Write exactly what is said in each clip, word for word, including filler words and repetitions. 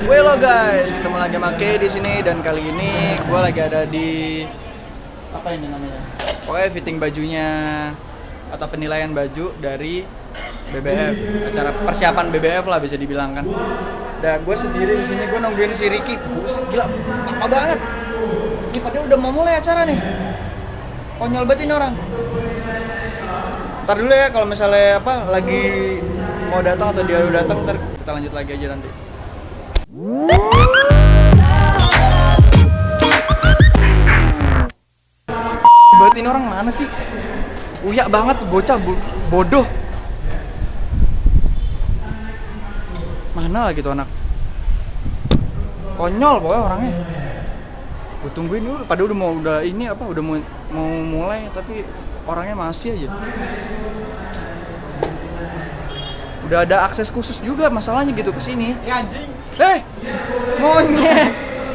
Halo guys, ketemu lagi sama Kay di sini dan kali ini gue lagi ada di apa ini namanya? Pokoknya fitting bajunya atau penilaian baju dari B B F, acara persiapan B B F lah bisa dibilang kan. Dan gue sendiri di sini gue nungguin si Ricky, buset gila, lama banget. Ini padahal udah mau mulai acara nih. Konyol banget ini orang. Ntar dulu ya kalau misalnya apa lagi mau datang atau dia udah datang, ntar kita lanjut lagi aja nanti. Berarti ini orang mana sih? Uyak banget, bocah bodoh. Mana lagi tuh anak? Konyol pokoknya orangnya. Gue tungguin dulu, padahal udah mau udah ini apa udah mau mau mulai tapi orangnya masih aja. Udah ada akses khusus juga masalahnya gitu ke sini. Ya anjing. Eh, monyet.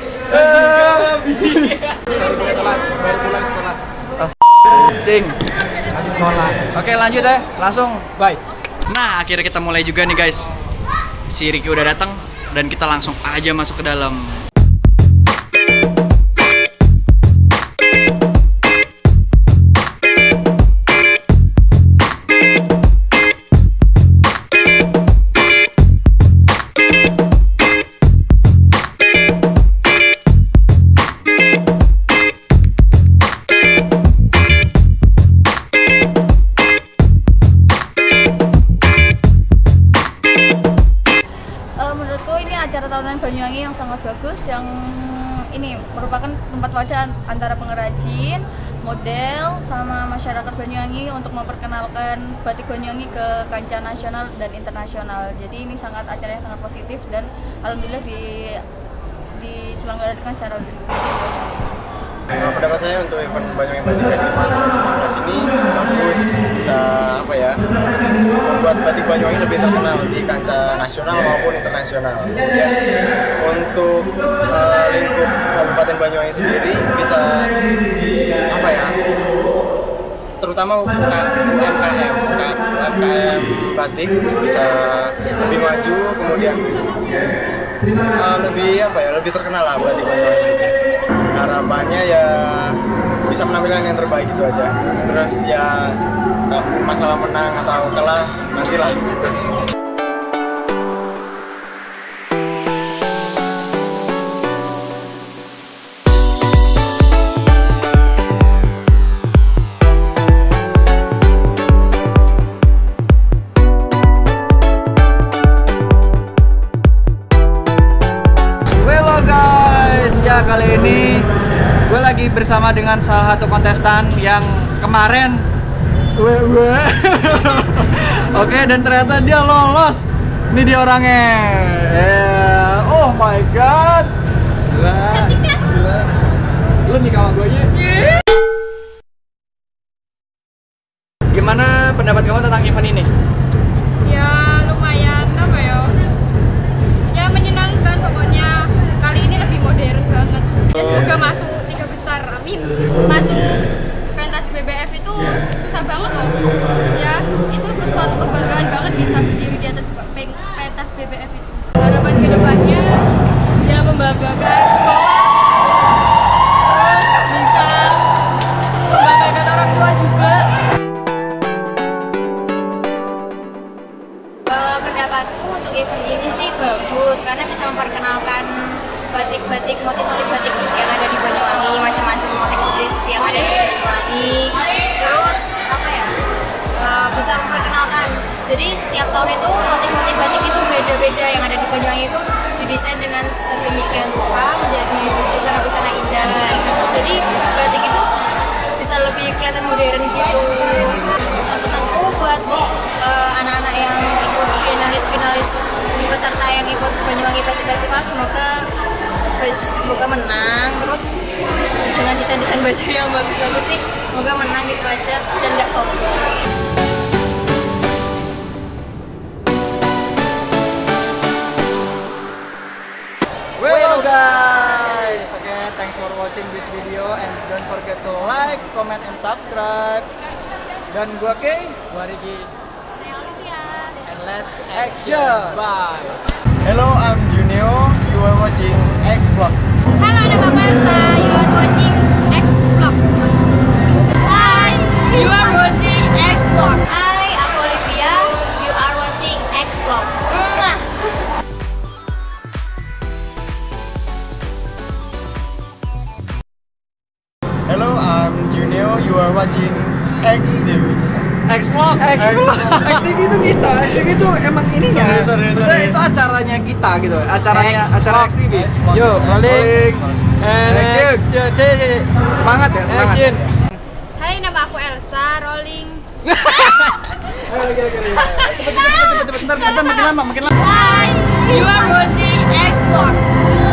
Baru pulang telat, baru pulang sekolah. Cing. Masih sekolah. Oke, lanjut ya. Langsung. Bye. Nah, akhirnya kita mulai juga nih, guys. Si Ricky udah datang dan kita langsung aja masuk ke dalam. Acara tahunan Banyuwangi yang sangat bagus, yang ini merupakan tempat wadah antara pengrajin, model, sama masyarakat Banyuwangi untuk memperkenalkan batik Banyuwangi ke kancah nasional dan internasional. Jadi ini sangat acara yang sangat positif dan alhamdulillah di diselenggarakan secara rutin. Nah, pendapat saya untuk event Banyuwangi Batik Festival di sini bagus, bisa apa ya membuat batik Banyuwangi lebih terkenal di kancah nasional maupun internasional. Kemudian untuk uh, lingkup Kabupaten Banyuwangi sendiri bisa apa ya, terutama U M K M, U M K M batik bisa lebih maju, kemudian uh, lebih apa ya lebih terkenal lah batik Banyuwangi. Harapannya ya bisa menampilkan yang terbaik itu aja. Terus ya masalah menang atau kalah nantilah gitu. Halo guys, ya kali ini gue lagi bersama dengan salah satu kontestan yang kemarin we, we. Oke, dan ternyata dia lolos. Ini dia orangnya. Yeah. Oh my god. Gila. Gila. Lu nih kawan gue aja. Gimana pendapat kamu tentang event ini? Ya lumayan apa ya? Ya menyenangkan pokoknya. Kali ini lebih modern banget. Ya semoga masuk tiga besar, amin. Masuk pentas B B F itu susah banget loh. Ya itu suatu kebanggaan banget bisa berdiri di atas pentas B B F itu. Harapan kedepannya ya membanggakan sekolah, terus bisa membanggakan orang tua juga. Pendapatku untuk event ini sih bagus karena bisa memperkenalkan batik-batik, motif-motif batik yang ada di Banyuwangi, macam-macam motif-motif yang ada di Banyuwangi. Terus apa ya, e, bisa memperkenalkan. Jadi setiap tahun itu motif-motif batik itu beda-beda yang ada di Banyuwangi itu didesain dengan sedemikian rupa menjadi busana-busana indah. Jadi batik itu bisa lebih kelihatan modern gitu. Pesan-pesanku buat uh, anak-anak yang ikut finalis-finalis peserta yang ikut Banyuwangi Batik Festival, semoga semoga menang. Terus dengan desain-desain baju yang bagus-bagus sih, semoga menang gitu aja dan nggak sombong. Well guys, okay, thanks for watching this video and don't forget to like, comment, and subscribe. Dan gua Kay, Gua Ricky. Saya Olivia. And let's action. Bye. Hello, I'm Junio. You Vlog. Halo, nama aku Elsa. You are watching X Vlog. Hai, you are watching X Vlog. Hai, aku Olivia. You are watching X Vlog. Mwah. Hello, I'm Junio. You are watching X T V. X Vlog, X Vlog. X T V itu kita, X T V itu emang ininya. Sorry, sorry, Maksudnya sorry. itu acaranya kita gitu, acaranya X acara X T V. Yo, balik. And Action. action. C, C, C. Semangat ya, semangat. Action. Hai, nama aku Elsa. Rolling. Ayo lagi lagi lagi. Cepet cepet cepet cepet, ntar ntar makin lama makin lama. Hai, you are watching X Vlog.